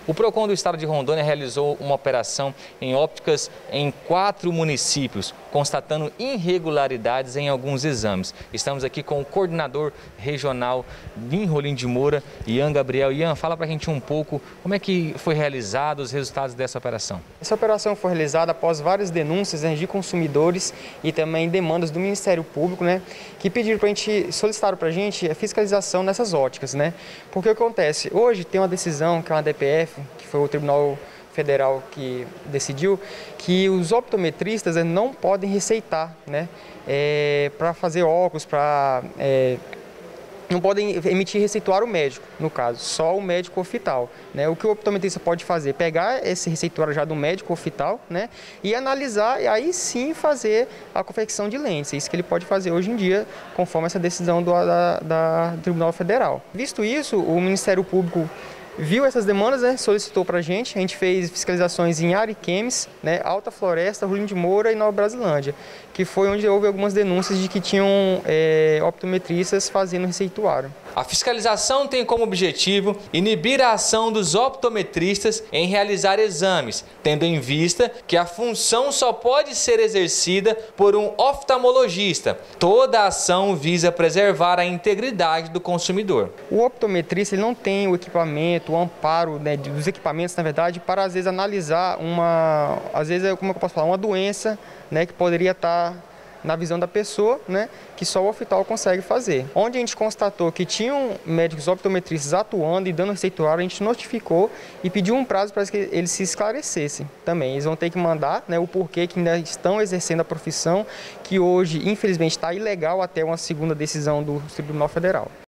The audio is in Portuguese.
O PROCON do estado de Rondônia realizou uma operação em ópticas em 4 municípios, constatando irregularidades em alguns exames. Estamos aqui com o coordenador regional em Rolim de Moura, Ian Gabriel. Ian, fala pra gente um pouco como é que foi realizado os resultados dessa operação. Essa operação foi realizada após várias denúncias de consumidores e também demandas do Ministério Público, que pediram solicitaram para a gente a fiscalização nessas óticas, Porque o que acontece? Hoje tem uma decisão, que é uma DPF, que foi o Tribunal Federal que decidiu, que os optometristas não podem receitar, para fazer óculos, não podem emitir receituário médico, no caso, só o médico oftalmo. O que o optometrista pode fazer? Pegar esse receituário já do médico oftalmo, e analisar e aí sim fazer a confecção de lentes. É isso que ele pode fazer hoje em dia, conforme essa decisão do Tribunal Federal. Visto isso, o Ministério Público viu essas demandas, solicitou para a gente fez fiscalizações em Ariquemes, Alta Floresta, Rolim de Moura e Nova Brasilândia, que foi onde houve algumas denúncias de que tinham optometristas fazendo receituário. A fiscalização tem como objetivo inibir a ação dos optometristas em realizar exames, tendo em vista que a função só pode ser exercida por um oftalmologista. Toda a ação visa preservar a integridade do consumidor. O optometrista ele não tem o equipamento, o amparo dos equipamentos, na verdade, para às vezes analisar como eu posso falar, uma doença, que poderia estar na visão da pessoa, que só o oftalmo consegue fazer. Onde a gente constatou que tinham médicos optometristas atuando e dando receituário, a gente notificou e pediu um prazo para que eles se esclarecessem também. Eles vão ter que mandar o porquê que ainda estão exercendo a profissão, que hoje, infelizmente, está ilegal até uma segunda decisão do Tribunal Federal.